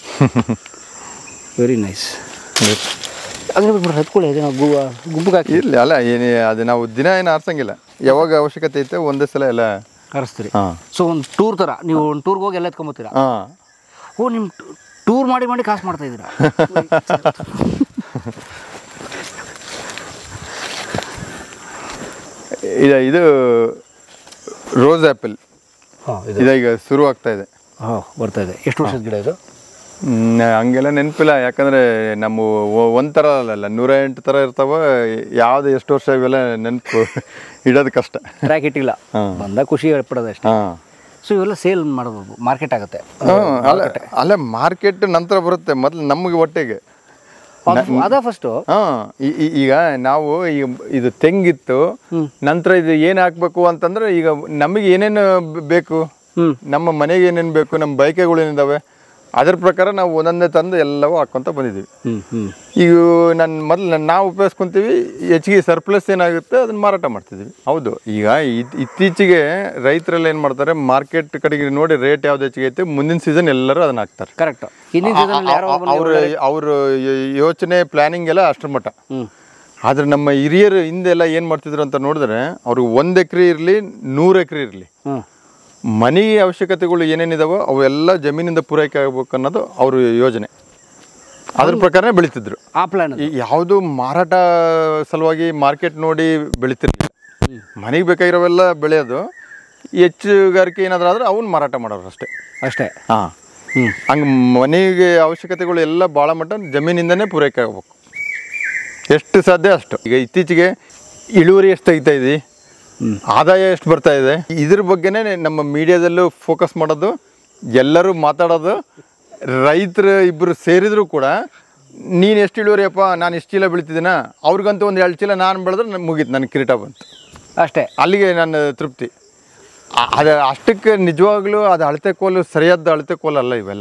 Very nice. ಹಂಗೆ ಬಿಟ್ಬಿಟ್ರೆ ಹತ್ಕೊಳ್ಳಿ, ಅದು ನಾವು ಗುಂಪಿಗೆ ಹಾಕಿ ಇರಲಿ ಅಲ್ಲ, ಏನೇ ಅದು ನಾವು ದಿನ ಏನು ಆರಿಸಂಗಿಲ್ಲ, ಯಾವಾಗ ಅವಶ್ಯಕತೆ ಐತೆ ಒಂದೇ ಸಲ ಎಲ್ಲ ಕರೆಸ್ತೀರಿ. ಹಾಂ. ಸೊ ಒಂದು ಟೂರ್ ಥರ ನೀವು ಒಂದು ಟೂರ್ಗೆ ಹೋಗಿ ಎಲ್ಲ ಎತ್ಕೊಂಬತ್ತೀರಾ? ಹಾಂ. ಓ, ನಿಮ್ಮ ಟೂರ್ ಮಾಡಿ ಮಾಡಿ ಕಾಸು ಮಾಡ್ತಾ ಇದ್ದೀರಾ? ಇದು ಇದು ರೋಸ್ ಆ್ಯಪಲ್ ಹಾಂ ಇದು ಇದೀಗ ಶುರು ಆಗ್ತಾ ಇದೆ. ಹಾಂ ಬರ್ತಾ ಇದೆ. ಎಷ್ಟು ವರ್ಷದ ಗಿಡ ಇದು? ಹ್ಮ್, ಹಂಗೆಲ್ಲ ನೆನಪಿಲ್ಲ, ಯಾಕಂದರೆ ನಮ್ಮ ಒಂದು ಥರ ಅಲ್ಲ, ನೂರ ಎಂಟು ಥರ ಇರ್ತಾವೆ. ಯಾವುದು ಎಷ್ಟು ವರ್ಷ ಇವೆಲ್ಲ ನೆನಪು ಇಡೋದು ಕಷ್ಟ. ಟ್ರ್ಯಾಕ್ ಇಟ್ಟಿಲ್ಲ, ಬಂದ ಖುಷಿ ಪಡೋದು ಅಷ್ಟೇ. ಹಾಂ, ಸೊ ಇವೆಲ್ಲ ಸೇಲ್ ಮಾಡ್ಬೋದು, ಮಾರ್ಕೆಟ್ ಆಗುತ್ತೆ. ಹಾಂ, ಅಲ್ಲ ಅಲ್ಲ ಮಾರ್ಕೆಟ್ ನಂತರ ಬರುತ್ತೆ, ಮೊದಲು ನಮಗೆ ಹೊಟ್ಟೆಗೆ. ಅದ ಫಸ್ಟು. ಹಾಂ, ಈಗ ನಾವು ಈಗ ಇದು ತೆಂಗಿತ್ತು, ನಂತರ ಇದು ಏನು ಹಾಕ್ಬೇಕು ಅಂತಂದ್ರೆ ಈಗ ನಮಗೆ ಏನೇನು ಬೇಕು, ನಮ್ಮ ಮನೆಗೆ ಏನೇನು ಬೇಕು, ನಮ್ಮ ಬಯಕೆಗಳು ಏನಿದ್ದಾವೆ ಅದ್ರ ಪ್ರಕಾರ ನಾವು ಒಂದೊಂದೇ ತಂದು ಎಲ್ಲವೂ ಹಾಕ್ಕೊಂತ ಬಂದಿದ್ದೀವಿ. ಈಗ ನನ್ನ ಮೊದಲು ನಾವು ಉಪಯೋಗಿಸ್ಕೊತೀವಿ, ಹೆಚ್ಚಿಗೆ ಸರ್ಪ್ಲಸ್ ಏನಾಗುತ್ತೆ ಅದನ್ನ ಮಾರಾಟ ಮಾಡ್ತಿದ್ದೀವಿ. ಹೌದು, ಈಗ ಇತ್ತೀಚೆಗೆ ರೈತರೆಲ್ಲ ಏನು ಮಾಡ್ತಾರೆ, ಮಾರ್ಕೆಟ್ ಕಡೆಗೆ ನೋಡಿ ರೇಟ್ ಯಾವ್ದು ಹೆಚ್ಚಿಗೆ ಐತೆ ಮುಂದಿನ ಸೀಸನ್ ಎಲ್ಲರೂ ಅದನ್ನ ಹಾಕ್ತಾರೆ. ಕರೆಕ್ಟ್. ಅವ್ರ ಅವ್ರ ಯೋಚನೆ ಪ್ಲಾನಿಂಗ್ ಎಲ್ಲ ಅಷ್ಟರ ಮಟ್ಟ. ಆದ್ರೆ ನಮ್ಮ ಹಿರಿಯರು ಹಿಂದೆಲ್ಲ ಏನು ಮಾಡ್ತಿದ್ರು ಅಂತ ನೋಡಿದ್ರೆ, ಅವ್ರಿಗೆ ಒಂದು ಎಕರೆ ಇರಲಿ ನೂರು ಎಕರೆ ಇರಲಿ, ಮನೆಗೆ ಅವಶ್ಯಕತೆಗಳು ಏನೇನಿದಾವೋ ಅವೆಲ್ಲ ಜಮೀನಿಂದ ಪೂರೈಕೆ ಆಗಬೇಕು ಅನ್ನೋದು ಅವ್ರ ಯೋಜನೆ. ಅದ್ರ ಪ್ರಕಾರನೇ ಬೆಳೀತಿದ್ರು. ಆ ಪ್ಲಾನ್ ಯಾವುದು ಮಾರಾಟ ಸಲುವಾಗಿ ಮಾರ್ಕೆಟ್ ನೋಡಿ ಬೆಳಿತಿರ್ಲಿಲ್ಲ. ಮನೆಗೆ ಬೇಕಾಗಿರೋವೆಲ್ಲ ಬೆಳೆಯೋದು, ಹೆಚ್ಚುಗಾರಿಕೆ ಏನಾದ್ರೂ ಆದ್ರೆ ಅವನ್ನ ಮಾರಾಟ ಮಾಡೋರು ಅಷ್ಟೇ ಅಷ್ಟೇ ಹಾಂ. ಹಂಗೆ ಮನೆಗೆ ಅವಶ್ಯಕತೆಗಳು ಎಲ್ಲ ಭಾಳ ಮಟ್ಟ ಜಮೀನಿಂದನೇ ಪೂರೈಕೆ ಆಗಬೇಕು, ಎಷ್ಟು ಸಾಧ್ಯ ಅಷ್ಟು. ಈಗ ಇತ್ತೀಚೆಗೆ ಇಳುವರಿ ಎಷ್ಟು ತೆಗಿತಾ ಇದ್ದೀವಿ, ಆದಾಯ ಎಷ್ಟು ಬರ್ತಾ ಇದೆ, ಇದ್ರ ಬಗ್ಗೆನೇ ನಮ್ಮ ಮೀಡಿಯಾದಲ್ಲೂ ಫೋಕಸ್ ಮಾಡೋದು, ಎಲ್ಲರೂ ಮಾತಾಡೋದು. ರೈತರು ಇಬ್ಬರು ಸೇರಿದ್ರು ಕೂಡ ನೀನು ಎಷ್ಟು ಇಳುವರಿಯಪ್ಪ, ನಾನು ಎಷ್ಟು ಚೀಲ ಬೆಳಿತಿದ್ದೀನ, ಅವ್ರಿಗಂತೂ ಒಂದು ಎರಡು ಚೀಲ ನಾನು ಬೆಳೆದ್ರೆ ನನಗೆ ಮುಗೀತು, ನನಗೆ ಕಿರೀಟ ಬಂತು ಅಷ್ಟೇ, ಅಲ್ಲಿಗೆ ನನ್ನ ತೃಪ್ತಿ. ಅದು ಅಷ್ಟಕ್ಕೆ ನಿಜವಾಗ್ಲೂ ಅದು ಅಳತೆ ಕೋಲು ಸರಿಯಾದ ಅಳತೆ ಕೋಲು ಅಲ್ಲ ಇವೆಲ್ಲ.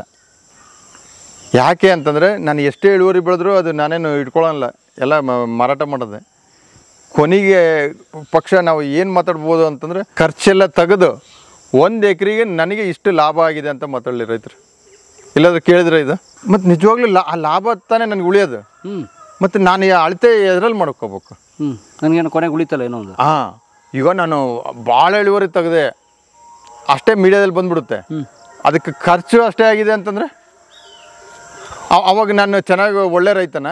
ಯಾಕೆ ಅಂತಂದರೆ ನಾನು ಎಷ್ಟೇ ಇಳುವರಿ ಬೆಳೆದ್ರು ಅದು ನಾನೇನು ಇಟ್ಕೊಳ್ಳಲ್ಲ, ಎಲ್ಲ ಮಾರಾಟ ಮಾಡೋದೆ. ಕೊನೆಗೆ ಪಕ್ಷ ನಾವು ಏನು ಮಾತಾಡ್ಬೋದು ಅಂತಂದರೆ, ಖರ್ಚೆಲ್ಲ ತೆಗೆದು ಒಂದು ಎಕರೆಗೆ ನನಗೆ ಇಷ್ಟು ಲಾಭ ಆಗಿದೆ ಅಂತ ಮಾತಾಡಲಿ ರೈತರು. ಇಲ್ಲಾಂದ್ರೆ ಕೇಳಿದ್ರೆ ಇದು ಮತ್ತು ನಿಜವಾಗ್ಲೂ ಲಾ ಆ ಲಾಭ ತಾನೇ ನನಗೆ ಉಳಿಯೋದು. ಮತ್ತು ನಾನು ಅಳತೆ ಎದ್ರಲ್ಲಿ ಮಾಡ್ಕೋಬೇಕು. ಹ್ಞೂ ನನಗೇನು ಕೊನೆಗೆ ಉಳಿತಲ್ಲ ಏನೋ ಒಂದು. ಹಾಂ, ಈಗ ನಾನು ಭಾಳ ಇಳುವರಿ ತೆಗೆದೆ ಅಷ್ಟೇ ಮೀಡಿಯಾದಲ್ಲಿ ಬಂದ್ಬಿಡುತ್ತೆ, ಅದಕ್ಕೆ ಖರ್ಚು ಅಷ್ಟೇ ಆಗಿದೆ ಅಂತಂದರೆ ಅವಾಗ ನಾನು ಚೆನ್ನಾಗಿ ಒಳ್ಳೆ ರೈತನ?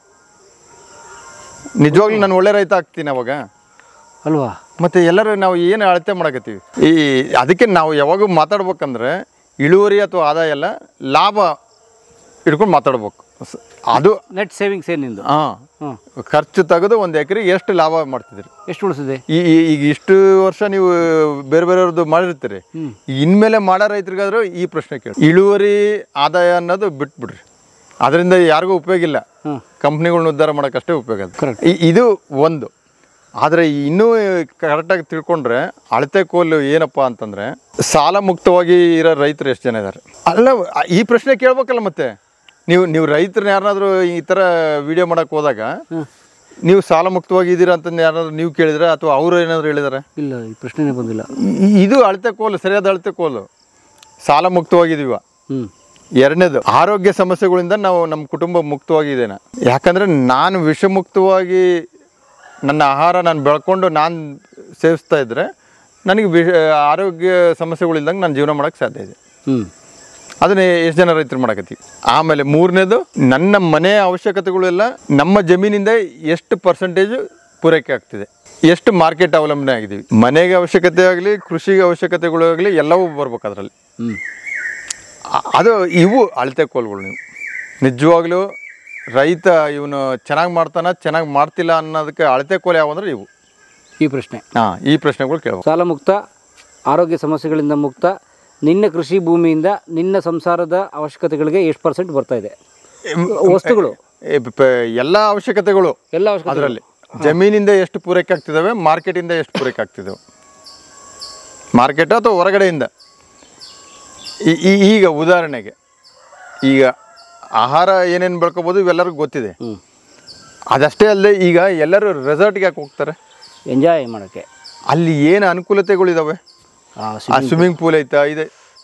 ನಿಜವಾಗ್ಲೂ ನಾನು ಒಳ್ಳೆ ರೈತ ಆಗ್ತೀನಿ ಅವಾಗ ಅಲ್ವಾ? ಮತ್ತು ಎಲ್ಲರೂ ನಾವು ಏನು ಅಳತೆ ಮಾಡಕತ್ತೀವಿ ಈ ಅದಕ್ಕೆ ನಾವು ಯಾವಾಗೂ ಮಾತಾಡ್ಬೇಕಂದ್ರೆ ಇಳುವರಿ ಅಥವಾ ಆದಾಯ ಎಲ್ಲ ಲಾಭ ಹಿಡ್ಕೊಂಡು ಮಾತಾಡ್ಬೇಕು. ಅದು ನೆಟ್ ಸೇವಿಂಗ್ಸ್ ಏನಿಂದು. ಹಾಂ, ಖರ್ಚು ತೆಗೆದು ಒಂದು ಎಕರೆಗೆ ಎಷ್ಟು ಲಾಭ ಮಾಡ್ತಿದ್ದೀರಿ, ಎಷ್ಟು ಉಳಿಸಿದೆ. ಈ ಈಗ ಇಷ್ಟು ವರ್ಷ ನೀವು ಬೇರೆ ಬೇರೆಯವ್ರದ್ದು ಮಾಡಿರ್ತೀರಿ, ಇನ್ಮೇಲೆ ಮಾಡೋ ರೈತರಿಗಾದ್ರೂ ಈ ಪ್ರಶ್ನೆ ಕೇಳಿ. ಇಳುವರಿ ಆದಾಯ ಅನ್ನೋದು ಬಿಟ್ಬಿಡ್ರಿ, ಅದರಿಂದ ಯಾರಿಗೂ ಉಪಯೋಗ ಇಲ್ಲ, ಕಂಪ್ನಿಗಳನ್ನ ಉದ್ಧಾರ ಮಾಡೋಕ್ಕಷ್ಟೇ ಉಪಯೋಗ ಅದು. ಇದು ಒಂದು. ಆದರೆ ಇನ್ನೂ ಕರೆಕ್ಟಾಗಿ ತಿಳ್ಕೊಂಡ್ರೆ ಅಳತೆ ಕೋಲು ಏನಪ್ಪ ಅಂತಂದರೆ, ಸಾಲ ಮುಕ್ತವಾಗಿ ಇರೋ ರೈತರು ಎಷ್ಟು ಜನ ಇದ್ದಾರೆ? ಅಲ್ಲ, ಈ ಪ್ರಶ್ನೆ ಕೇಳ್ಬೇಕಲ್ಲ. ಮತ್ತೆ ನೀವು ನೀವು ರೈತರನ್ನ ಯಾರನ್ನಾದ್ರೂ ಈ ಥರ ವಿಡಿಯೋ ಮಾಡೋಕ್ಕೆ ಹೋದಾಗ ನೀವು ಸಾಲ ಮುಕ್ತವಾಗಿ ಇದ್ದೀರಾ ಅಂತಂದು ಯಾರಾದ್ರೂ ನೀವು ಕೇಳಿದ್ರೆ ಅಥವಾ ಅವರು ಏನಾದರೂ ಹೇಳಿದಾರೆ? ಇಲ್ಲ, ಈ ಪ್ರಶ್ನೆನೇ ಬಂದಿಲ್ಲ. ಇದು ಅಳತೆ ಕೋಲು, ಸರಿಯಾದ ಅಳತೆ ಕೋಲು. ಸಾಲ ಮುಕ್ತವಾಗಿದ್ದೀವ. ಹ್ಞೂ ಎರಡನೇದು, ಆರೋಗ್ಯ ಸಮಸ್ಯೆಗಳಿಂದ ನಾವು ನಮ್ಮ ಕುಟುಂಬ ಮುಕ್ತವಾಗಿದ್ದೇನೆ. ಯಾಕಂದರೆ ನಾನು ವಿಷಮುಕ್ತವಾಗಿ ನನ್ನ ಆಹಾರ ನಾನು ಬೆಳ್ಕೊಂಡು ನಾನು ಸೇವಿಸ್ತಾ ಇದ್ದರೆ ನನಗೆ ವಿಷ ಆರೋಗ್ಯ ಸಮಸ್ಯೆಗಳಿಲ್ದಂಗೆ ನಾನು ಜೀವನ ಮಾಡೋಕ್ಕೆ ಸಾಧ್ಯ ಇದೆ. ಹ್ಞೂ ಅದನ್ನೇ ಎಷ್ಟು ಜನ ರೈತರು ಮಾಡಕತ್ತೀವಿ. ಆಮೇಲೆ ಮೂರನೇದು, ನನ್ನ ಮನೆಯ ಅವಶ್ಯಕತೆಗಳೆಲ್ಲ ನಮ್ಮ ಜಮೀನಿಂದ ಎಷ್ಟು ಪರ್ಸೆಂಟೇಜು ಪೂರೈಕೆ ಆಗ್ತಿದೆ, ಎಷ್ಟು ಮಾರ್ಕೆಟ್ ಅವಲಂಬನೆ ಆಗಿದ್ದೀವಿ. ಮನೆಗೆ ಅವಶ್ಯಕತೆ ಆಗಲಿ, ಕೃಷಿಗೆ ಅವಶ್ಯಕತೆಗಳು ಆಗಲಿ, ಎಲ್ಲವೂ ಬರ್ಬೇಕು ಅದರಲ್ಲಿ. ಹ್ಞೂ ಅದು ಇವು ಅಳತೆ ಕೋಲ್ಗಳು. ನೀವು ನಿಜವಾಗ್ಲೂ ರೈತ ಇವನು ಚೆನ್ನಾಗಿ ಮಾಡ್ತಾನ ಚೆನ್ನಾಗಿ ಮಾಡ್ತಿಲ್ಲ ಅನ್ನೋದಕ್ಕೆ ಅಳತೆ ಕೋಲು ಯಾವ ಅಂದರೆ ಇವು. ಈ ಪ್ರಶ್ನೆ ಹಾಂ ಈ ಪ್ರಶ್ನೆಗಳು ಕೇಳಬೇಕು. ಸಾಲ ಮುಕ್ತ, ಆರೋಗ್ಯ ಸಮಸ್ಯೆಗಳಿಂದ ಮುಕ್ತ, ನಿನ್ನ ಕೃಷಿ ಭೂಮಿಯಿಂದ ನಿನ್ನ ಸಂಸಾರದ ಅವಶ್ಯಕತೆಗಳಿಗೆ ಎಷ್ಟು ಪರ್ಸೆಂಟ್ ಬರ್ತಾ ಇದೆ ವಸ್ತುಗಳು, ಎಲ್ಲ ಅವಶ್ಯಕತೆಗಳು ಎಲ್ಲ ಅವಶ್ಯಕತೆ ಅದರಲ್ಲಿ. ಜಮೀನಿಂದ ಎಷ್ಟು ಪೂರೈಕೆ ಆಗ್ತಿದ್ದಾವೆ, ಮಾರ್ಕೆಟಿಂದ ಎಷ್ಟು ಪೂರೈಕೆ ಆಗ್ತಿದ್ದಾವೆ, ಮಾರ್ಕೆಟ್ ಅಥವಾ ಹೊರಗಡೆಯಿಂದ. ಈಗ ಉದಾಹರಣೆಗೆ ಈಗ ಆಹಾರ ಏನೇನು ಬೆಳ್ಕೊಬೋದು ಇವೆಲ್ಲರಿಗೂ ಗೊತ್ತಿದೆ. ಅದಷ್ಟೇ ಅಲ್ಲದೆ ಈಗ ಎಲ್ಲರೂ ರೆಸಾರ್ಟ್ಗೆ ಯಾಕೆ ಹೋಗ್ತಾರೆ? ಎಂಜಾಯ್ ಮಾಡೋಕ್ಕೆ. ಅಲ್ಲಿ ಏನು ಅನುಕೂಲತೆಗಳಿದ್ದಾವೆ, ಆ ಸ್ವಿಮ್ಮಿಂಗ್ ಪೂಲ್ ಐತಾ ಇದೆ.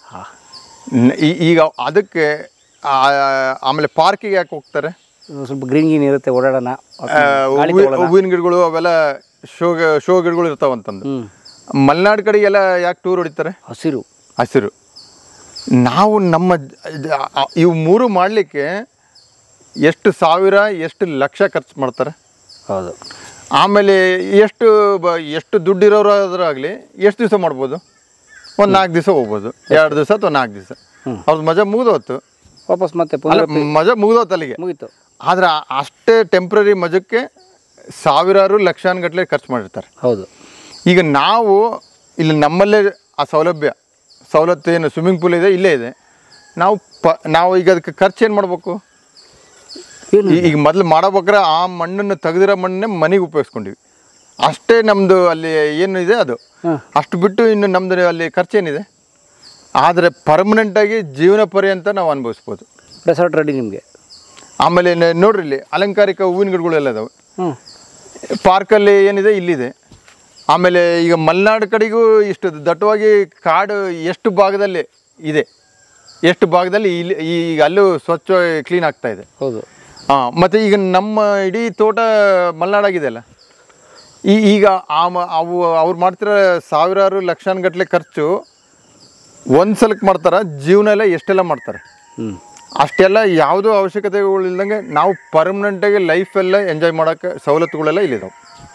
ಈಗ ಅದಕ್ಕೆ ಆಮೇಲೆ ಪಾರ್ಕಿಗೆ ಯಾಕೆ ಹೋಗ್ತಾರೆ? ಸ್ವಲ್ಪ ಗ್ರೀನ್ ಗೀನ್ ಇರುತ್ತೆ, ಓಡಾಡೋಣ, ಹೂವಿನ ಗಿಡಗಳು ಅವೆಲ್ಲ ಶೋ ಶೋ ಗಿಡಗಳು ಇರ್ತಾವಂತಂದು. ಮಲೆನಾಡು ಕಡೆಗೆಲ್ಲ ಯಾಕೆ ಟೂರ್ ಹೊಡಿತಾರೆ? ಹಸಿರು ಹಸಿರು. ನಾವು ನಮ್ಮ ಇವು ಮೂರು ಮಾಡಲಿಕ್ಕೆ ಎಷ್ಟು ಸಾವಿರ ಎಷ್ಟು ಲಕ್ಷ ಖರ್ಚು ಮಾಡ್ತಾರೆ. ಹೌದು. ಆಮೇಲೆ ಎಷ್ಟು ಬ ಎಷ್ಟು ದುಡ್ಡಿರೋರಾದ್ರಾಗಲಿ ಎಷ್ಟು ದಿವಸ ಮಾಡ್ಬೋದು, ಒಂದು ನಾಲ್ಕು ದಿವಸ ಹೋಗ್ಬೋದು, ಎರಡು ದಿವಸ ಅಥವಾ ನಾಲ್ಕು ದಿವಸ ಅವ್ರದ್ದು ಮಜಾ ಮುಗಿದೋತ್ತು, ವಾಪಸ್ ಮತ್ತೆ ಅಲ್ಲ ಮಜಾ ಮುಗಿದೋತ್ತು ಅಲ್ಲಿಗೆ. ಮುಗೀತು. ಆದರೆ ಅಷ್ಟೇ ಟೆಂಪ್ರರಿ ಮಜಕ್ಕೆ ಸಾವಿರಾರು ಲಕ್ಷಾನುಗಟ್ಟಲೆ ಖರ್ಚು ಮಾಡಿರ್ತಾರೆ. ಹೌದು. ಈಗ ನಾವು ಇಲ್ಲಿ ನಮ್ಮಲ್ಲೇ ಆ ಸೌಲಭ್ಯ ಸವಲತ್ತು ಏನು ಸ್ವಿಮ್ಮಿಂಗ್ ಪೂಲ್ ಇದೆ ಇಲ್ಲೇ ಇದೆ, ನಾವು ಪ ನಾವು ಈಗ ಅದಕ್ಕೆ ಖರ್ಚು ಏನು ಮಾಡಬೇಕು? ಈಗ ಮೊದಲು ಮಾಡಬೇಕಾದ್ರೆ ಆ ಮಣ್ಣನ್ನು ತೆಗೆದಿರೋ ಮಣ್ಣನ್ನೇ ಮನೆಗೆ ಉಪಯೋಗಿಸ್ಕೊಂಡಿವಿ ಅಷ್ಟೇ. ನಮ್ಮದು ಅಲ್ಲಿ ಏನು ಇದೆ ಅದು ಅಷ್ಟು ಬಿಟ್ಟು ಇನ್ನು ನಮ್ಮದು ಅಲ್ಲಿ ಖರ್ಚೇನಿದೆ. ಆದರೆ ಪರ್ಮನೆಂಟಾಗಿ ಜೀವನ ಪರ್ಯಂತ ನಾವು ಅನುಭವಿಸ್ಬೋದು. ರೆಸಾರ್ಟ್ ರೆಡಿ ನಿಮಗೆ. ಆಮೇಲೆ ನೋಡ್ರಿ ಇಲ್ಲಿ ಅಲಂಕಾರಿಕ ಹೂವಿನ ಗಿಡಗಳೆಲ್ಲ ಇದಾವೆ. ಪಾರ್ಕಲ್ಲಿ ಏನಿದೆ ಇಲ್ಲಿದೆ. ಆಮೇಲೆ ಈಗ ಮಲೆನಾಡು ಕಡೆಗೂ ಇಷ್ಟು ದಟ್ಟವಾಗಿ ಕಾಡು ಎಷ್ಟು ಭಾಗದಲ್ಲಿ ಇದೆ, ಎಷ್ಟು ಭಾಗದಲ್ಲಿ ಇಲ್ಲಿ ಈಗ ಅಲ್ಲೂ ಸ್ವಚ್ಛ ಕ್ಲೀನ್ ಆಗ್ತಾ ಇದೆ. ಹೌದು. ಹಾಂ, ಮತ್ತು ಈಗ ನಮ್ಮ ಇಡೀ ತೋಟ ಮಲೆನಾಡಾಗಿದೆಯಲ್ಲ, ಈ ಈಗ ಆ ಅವು ಅವ್ರು ಮಾಡ್ತಿರೋ ಸಾವಿರಾರು ಲಕ್ಷಾನುಗಟ್ಟಲೆ ಖರ್ಚು ಒಂದು ಸಲಕ್ಕೆ ಮಾಡ್ತಾರೆ, ಜೀವನ ಎಲ್ಲ ಎಷ್ಟೆಲ್ಲ ಮಾಡ್ತಾರೆ. ಅಷ್ಟೆಲ್ಲ ಯಾವುದೂ ಅವಶ್ಯಕತೆಗಳಿಲ್ದಂಗೆ ನಾವು ಪರ್ಮನೆಂಟಾಗಿ ಲೈಫೆಲ್ಲ ಎಂಜಾಯ್ ಮಾಡೋಕ್ಕೆ ಸವಲತ್ತುಗಳೆಲ್ಲ ಇಲ್ಲಿದ್ದಾವೆ.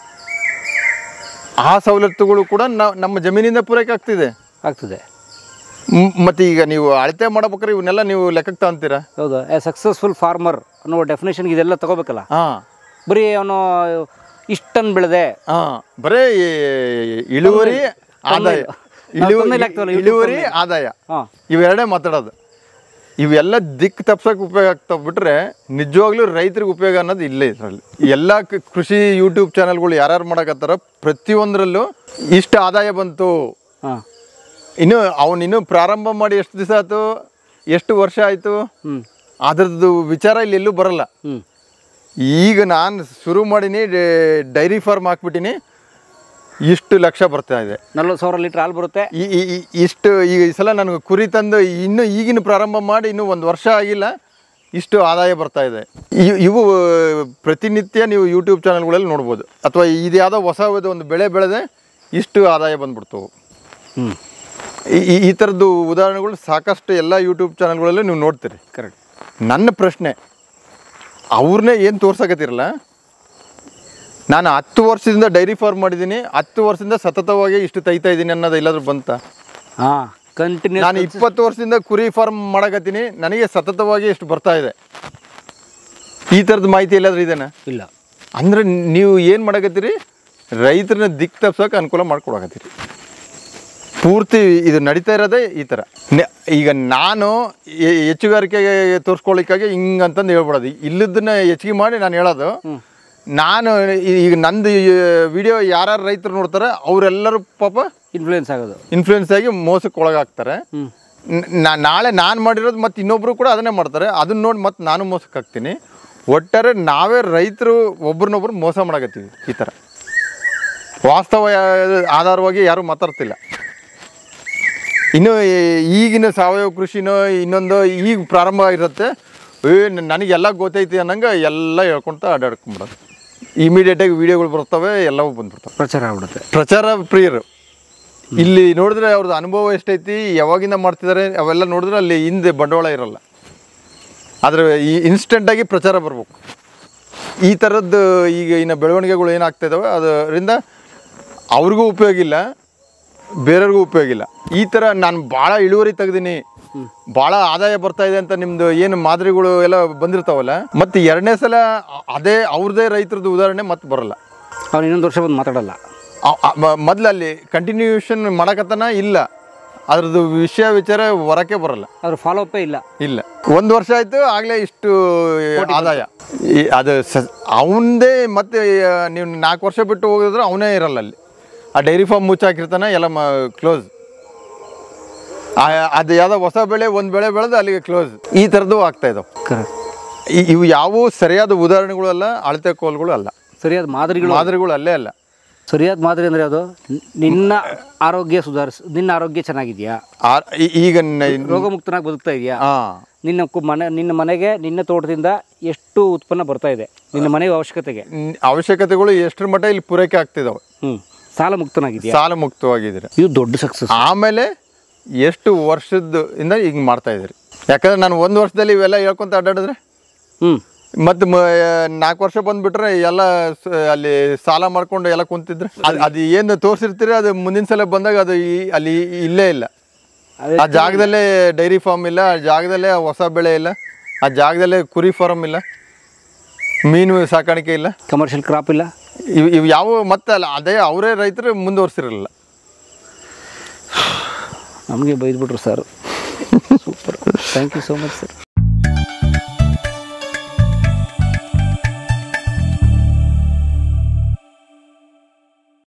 ಆ ಸವಲತ್ತುಗಳು ಕೂಡ ನಾವು ನಮ್ಮ ಜಮೀನಿಂದ ಪೂರೈಕೆ ಆಗ್ತಿದೆ ಆಗ್ತದೆ. ಮತ್ತು ಈಗ ನೀವು ಅಳತೆ ಮಾಡ್ಬೇಕಾದ್ರೆ ಇವನ್ನೆಲ್ಲ ನೀವು ಲೆಕ್ಕಕ್ಕೆ ತಗೊಂತೀರಾ? ಹೌದಾ? ಎ ಸಕ್ಸಸ್ಫುಲ್ ಫಾರ್ಮರ್ ಅನ್ನೋ ಡೆಫಿನೇಷನ್ಗೆ ಇದೆಲ್ಲ ತಗೋಬೇಕಲ್ಲ. ಹಾಂ, ಬರೀ ಅವನು ಇಷ್ಟನ್ನು ಬೆಳೆದೆ, ಹಾಂ, ಬರೀ ಇಳುವರಿ ಆದಾಯ, ಇಳುವರಿ ಇಳುವರಿ ಆದಾಯ ಇವೆರಡೇ ಮಾತಾಡೋದು. ಇವೆಲ್ಲ ದಿಕ್ಕು ತಪ್ಸೋಕೆ ಉಪಯೋಗ ಆಗ್ತಾ ಬಿಟ್ರೆ ನಿಜವಾಗ್ಲೂ ರೈತರಿಗೆ ಉಪಯೋಗ ಅನ್ನೋದು ಇಲ್ಲೇ ಇದರಲ್ಲಿ. ಎಲ್ಲ ಕೃಷಿ ಯೂಟ್ಯೂಬ್ ಚಾನಲ್ಗಳು ಯಾರ್ಯಾರು ಮಾಡಕತ್ತಾರ ಪ್ರತಿಯೊಂದರಲ್ಲೂ ಇಷ್ಟು ಆದಾಯ ಬಂತು. ಇನ್ನು ಅವನು ಇನ್ನೂ ಪ್ರಾರಂಭ ಮಾಡಿ ಎಷ್ಟು ದಿವಸ ಆಯ್ತು, ಎಷ್ಟು ವರ್ಷ ಆಯಿತು, ಅದ್ರದ್ದು ವಿಚಾರ ಇಲ್ಲಿ ಎಲ್ಲೂ ಬರಲ್ಲ. ಈಗ ನಾನು ಶುರು ಮಾಡೀನಿ, ಡೈರಿ ಫಾರ್ಮ್ ಹಾಕ್ಬಿಟ್ಟಿನಿ, ಇಷ್ಟು ಲಕ್ಷ ಬರ್ತಾ ಇದೆ, ನಲ್ವತ್ತು ಸಾವಿರ ಲೀಟ್ರ್ ಹಾಲು ಬರುತ್ತೆ. ಈ ಇಷ್ಟು ಈಗ ಈ ಸಲ ನನಗೆ ಕುರಿ ತಂದು ಇನ್ನೂ ಈಗಿನ ಪ್ರಾರಂಭ ಮಾಡಿ ಇನ್ನೂ ಒಂದು ವರ್ಷ ಆಗಿಲ್ಲ, ಇಷ್ಟು ಆದಾಯ ಬರ್ತಾ ಇದೆ. ಇವು ಪ್ರತಿನಿತ್ಯ ನೀವು ಯೂಟ್ಯೂಬ್ ಚಾನಲ್ಗಳಲ್ಲಿ ನೋಡ್ಬೋದು. ಅಥವಾ ಇದು ಯಾವುದೋ ಹೊಸ ಒಂದು ಬೆಳೆ ಬೆಳೆದೆ ಇಷ್ಟು ಆದಾಯ ಬಂದ್ಬಿಡ್ತವೆ. ಈ ಈ ಥರದ್ದು ಉದಾಹರಣೆಗಳು ಸಾಕಷ್ಟು ಎಲ್ಲ ಯೂಟ್ಯೂಬ್ ಚಾನಲ್ಗಳಲ್ಲೂ ನೀವು ನೋಡ್ತೀರಿ. ಕರೆಕ್ಟ್. ನನ್ನ ಪ್ರಶ್ನೆ, ಅವ್ರನ್ನೇ ಏನು ತೋರ್ಸಕತ್ತಿರಲ್ಲ, ನಾನು ಹತ್ತು ವರ್ಷದಿಂದ ಡೈರಿ ಫಾರ್ಮ್ ಮಾಡಿದ್ದೀನಿ, ಹತ್ತು ವರ್ಷದಿಂದ ಸತತವಾಗಿ ಇಷ್ಟು ತೈತಾ ಇದ್ದೀನಿ ಅನ್ನೋದು ಎಲ್ಲಾದ್ರೂ ಬಂತ? ಹಾಂ, ಕಂಟಿನ್ಯೂ. ನಾನು ಇಪ್ಪತ್ತು ವರ್ಷದಿಂದ ಕುರಿ ಫಾರ್ಮ್ ಮಾಡಕತ್ತೀನಿ, ನನಗೆ ಸತತವಾಗಿ ಎಷ್ಟು ಬರ್ತಾ ಇದೆ, ಈ ಥರದ ಮಾಹಿತಿ ಎಲ್ಲಾದ್ರೂ ಇದೆನಾ? ಇಲ್ಲ. ಅಂದರೆ ನೀವು ಏನು ಮಾಡಕತ್ತೀರಿ, ರೈತರನ್ನ ದಿಕ್ಕು ತಪ್ಸೋಕೆ ಅನುಕೂಲ ಮಾಡ್ಕೊಡಕತ್ತೀರಿ. ಪೂರ್ತಿ ಇದು ನಡೀತಾ ಇರೋದೇ ಈ ಥರ. ಈಗ ನಾನು ಹೆಚ್ಚುಗಾರಿಕೆಗೆ ತೋರಿಸ್ಕೊಳ್ಳಿಕ್ಕಾಗಿ ಹಿಂಗಂತಂದು ಹೇಳ್ಬಿಡೋದು, ಇಲ್ಲದನ್ನ ಹೆಚ್ಚಿಗೆ ಮಾಡಿ ನಾನು ಹೇಳೋದು. ನಾನು ಈಗ ನಂದು ವಿಡಿಯೋ ಯಾರ್ಯಾರು ರೈತರು ನೋಡ್ತಾರೆ ಅವರೆಲ್ಲರೂ ಪಾಪ ಇನ್ಫ್ಲೂಯೆನ್ಸ್ ಆಗೋದು ಇನ್ಫ್ಲೂಯೆನ್ಸ್ ಆಗಿ ಮೋಸಕ್ಕೆ ಒಳಗಾಗ್ತಾರೆ. ನಾಳೆ ನಾನು ಮಾಡಿರೋದು ಮತ್ತು ಇನ್ನೊಬ್ಬರು ಕೂಡ ಅದನ್ನೇ ಮಾಡ್ತಾರೆ, ಅದನ್ನ ನೋಡಿ ಮತ್ತು ನಾನು ಮೋಸಕ್ಕೆ ಹಾಕ್ತೀನಿ. ಒಟ್ಟಾರೆ ನಾವೇ ರೈತರು ಒಬ್ರನ್ನೊಬ್ರು ಮೋಸ ಮಾಡಕತ್ತೀವಿ. ಈ ಥರ ವಾಸ್ತವ ಆಧಾರವಾಗಿ ಯಾರೂ ಮಾತಾಡ್ತಿಲ್ಲ. ಇನ್ನು ಈಗಿನ ಸಾವಯವ ಕೃಷಿನೋ ಇನ್ನೊಂದು ಈಗ ಪ್ರಾರಂಭ ಆಗಿರುತ್ತೆ, ಏ ನನಗೆಲ್ಲ ಗೊತ್ತೈತಿ ಅನ್ನಂಗೆ ಎಲ್ಲ ಹೇಳ್ಕೊಳ್ತಾ ಅಡ್ಡಾಡ್ಕೊಂಬಿಡೋದು. ಇಮಿಡಿಯೇಟಾಗಿ ವೀಡಿಯೋಗಳು ಬರ್ತವೆ, ಎಲ್ಲವೂ ಬಂದ್ಬಿಡ್ತವೆ, ಪ್ರಚಾರ ಆಗ್ಬಿಡುತ್ತೆ. ಪ್ರಚಾರ ಪ್ರಿಯರು. ಇಲ್ಲಿ ನೋಡಿದ್ರೆ ಅವ್ರದ್ದು ಅನುಭವ ಎಷ್ಟೈತಿ, ಯಾವಾಗಿಂದ ಮಾಡ್ತಿದ್ದಾರೆ ಅವೆಲ್ಲ ನೋಡಿದ್ರೆ ಅಲ್ಲಿ ಹಿಂದೆ ಬಂಡವಾಳ ಇರೋಲ್ಲ. ಆದರೆ ಈ ಇನ್ಸ್ಟೆಂಟಾಗಿ ಪ್ರಚಾರ ಬರ್ಬೇಕು. ಈ ಥರದ್ದು ಈಗ ಇನ್ನು ಬೆಳವಣಿಗೆಗಳು ಏನಾಗ್ತಾ ಇದ್ದಾವೆ ಅದರಿಂದ ಅವ್ರಿಗೂ ಉಪಯೋಗ ಇಲ್ಲ, ಬೇರೆಯವ್ರಿಗೂ ಉಪಯೋಗ ಇಲ್ಲ. ಈ ಥರ ನಾನು ಭಾಳ ಇಳುವರಿ ತೆಗ್ದೀನಿ, ಭಾಳ ಆದಾಯ ಬರ್ತಾ ಇದೆ ಅಂತ ನಿಮ್ಮದು ಏನು ಮಾದರಿಗಳು ಎಲ್ಲ ಬಂದಿರ್ತಾವಲ್ಲ, ಮತ್ತು ಎರಡನೇ ಸಲ ಅದೇ ಅವ್ರದ್ದೇ ರೈತರದ್ದು ಉದಾಹರಣೆ ಮತ್ತೆ ಬರೋಲ್ಲ. ಅವ್ರು ಇನ್ನೊಂದು ವರ್ಷ ಬಂದು ಮಾತಾಡೋಲ್ಲ. ಮೊದಲು ಅಲ್ಲಿ ಕಂಟಿನ್ಯೂಷನ್ ಮಾಡಕತ್ತನ ಇಲ್ಲ, ಅದ್ರದ್ದು ವಿಷಯ ವಿಚಾರ ಹೊರಕ್ಕೆ ಬರಲ್ಲ, ಅದ್ರ ಫಾಲೋ ಅಪ್ಪೇ ಇಲ್ಲ ಇಲ್ಲ ಒಂದು ವರ್ಷ ಆಯಿತು ಆಗಲೇ ಇಷ್ಟು ಆದಾಯ. ಅದು ಸ ಅವನದೇ ಮತ್ತೆ ನೀವು ನಾಲ್ಕು ವರ್ಷ ಬಿಟ್ಟು ಹೋಗಿದ್ರೆ ಅವನೇ ಇರಲ್ಲ ಅಲ್ಲಿ. ಆ ಡೈರಿ ಫಾರ್ಮ್ ಮುಚ್ಚಾಕಿರ್ತಾನೆ, ಎಲ್ಲ ಮ ಕ್ಲೋಸ್. ಅದು ಯಾವುದೋ ಹೊಸ ಬೆಳೆ ಒಂದು ಬೆಳೆ ಬೆಳೆದು ಅಲ್ಲಿಗೆ ಕ್ಲೋಸ್. ಈ ಥರದ್ದು ಆಗ್ತಾ ಇದಾವೆ. ಇವು ಯಾವುವು ಸರಿಯಾದ ಉದಾಹರಣೆಗಳು ಅಲ್ಲ, ಅಳತೆ ಕೋಲ್ಗಳು ಅಲ್ಲ, ಸರಿಯಾದ ಮಾದರಿಗಳು ಮಾದರಿಗಳು ಅಲ್ಲೇ ಅಲ್ಲ. ಸರಿಯಾದ ಮಾದರಿ ಅಂದರೆ ಅದು ನಿನ್ನ ಆರೋಗ್ಯ ಸುಧಾರಿಸ್ ನಿನ್ನ ಆರೋಗ್ಯ ಚೆನ್ನಾಗಿದೆಯಾ, ಈಗ ರೋಗಮುಕ್ತನಾಗಿ ಬದುಕ್ತಾ ಇದೆಯಾ, ನಿನ್ನ ಮನೆ ನಿನ್ನ ಮನೆಗೆ ನಿನ್ನ ತೋಟದಿಂದ ಎಷ್ಟು ಉತ್ಪನ್ನ ಬರ್ತಾ ಇದೆ, ನಿನ್ನ ಮನೆಯ ಅವಶ್ಯಕತೆಗೆ ಅವಶ್ಯಕತೆಗಳು ಎಷ್ಟರ ಮಟ್ಟ ಇಲ್ಲಿ ಪೂರೈಕೆ ಆಗ್ತಿದಾವೆ, ಹ್ಞೂ ಸಾಲ ಮುಕ್ತನಾಗಿದೆಯಾ, ಸಾಲ ಮುಕ್ತವಾಗಿದ್ದೀರಿ, ಇದು ದೊಡ್ಡ ಸಕ್ಸಸ್. ಆಮೇಲೆ ಎಷ್ಟು ವರ್ಷದ ಇಂದ ಹಿಂಗೆ ಮಾಡ್ತಾ ಇದ್ದೀರಿ. ಯಾಕಂದ್ರೆ ನಾನು ಒಂದು ವರ್ಷದಲ್ಲಿ ಇವೆಲ್ಲ ಹೇಳ್ಕೊಂತ ಅಡ್ಡಾಡಿದ್ರೆ ಹ್ಞೂ ಮತ್ತು ನಾಲ್ಕು ವರ್ಷ ಬಂದುಬಿಟ್ರೆ ಎಲ್ಲ ಸ- ಅಲ್ಲಿ ಸಾಲ ಮಾಡ್ಕೊಂಡು ಎಲ್ಲ ಕುಂತಿದ್ರೆ ಅದು ಅದು ಏನು ತೋರಿಸಿರ್ತೀರಿ ಅದು ಮುಂದಿನ ಸಲ ಬಂದಾಗ ಅದು ಈ- ಅಲ್ಲಿ ಇಲ್ಲೇ ಇಲ್ಲ. ಆ ಜಾಗದಲ್ಲೇ ಡೈರಿ ಫಾರ್ಮ್ ಇಲ್ಲ, ಆ ಜಾಗದಲ್ಲೇ ಹೊಸ ಬೆಳೆ ಇಲ್ಲ, ಆ ಜಾಗದಲ್ಲೇ ಕುರಿ ಫಾರ್ಮ್ ಇಲ್ಲ, ಮೀನು ಸಾಕಾಣಿಕೆ ಇಲ್ಲ, ಕಮರ್ಷಿಯಲ್ ಕ್ರಾಪ್ ಇಲ್ಲ. ಇವು ಇವು ಯಾವ ಮತ್ತೆ ಅಲ್ಲ ಅದೇ ಅವರೇ ರೈತರು ಮುಂದುವರ್ಸಿರಲಿಲ್ಲ. ನಮಗೆ ಬೈದ್ಬಿಟ್ರು sir. Super, thank you so much sir.